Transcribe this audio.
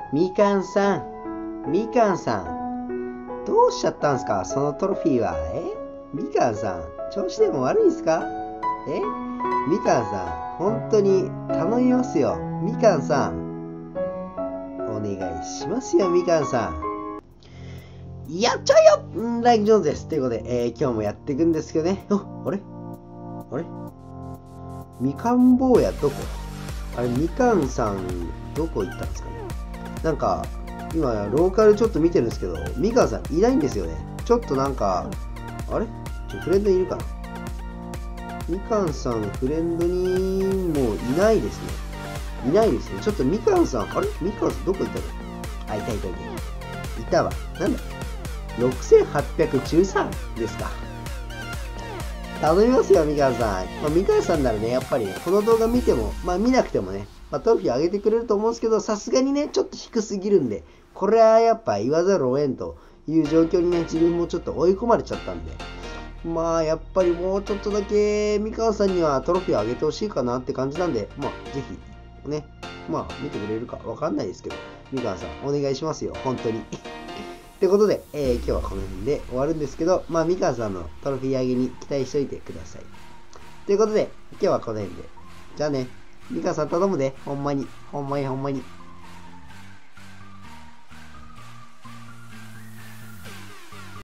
みかんさん、みかんさん、どうしちゃったんすか、そのトロフィーは。みかんさん、調子でも悪いんすか。みかんさん、本当に頼みますよ。みかんさん、お願いしますよ、みかんさん。やっちゃうよ、ラインジョーンズです。ということで、今日もやっていくんですけどね。あれみかん坊やどこ。あれ、みかんさん、どこ行ったんですかね。なんか、今、ローカルちょっと見てるんですけど、みかんさんいないんですよね。ちょっとなんか、あれフレンドにいるかな。みかんさん、フレンドにもういないですね。いないですね。ちょっとみかんさん、あれみかんさんどこ行ったの。あ、いた。いたわ。なんだ ?6813 ですか。頼みますよ、みかんさん。みかんさんならね、やっぱりね、この動画見ても、見なくてもね、トロフィーあげてくれると思うんですけど、さすがにね、ちょっと低すぎるんで、これはやっぱ言わざるを得んという状況にね、自分もちょっと追い込まれちゃったんで、やっぱりもうちょっとだけ、みかんさんにはトロフィーあげてほしいかなって感じなんで、ぜひ、ね、見てくれるかわかんないですけど、みかんさん、お願いしますよ、本当に。ってことで、今日はこの辺で終わるんですけど、みかんさんのトロフィー上げに期待しといてください。ということで、今日はこの辺で。じゃあね、みかんさん頼むで、ほんまに。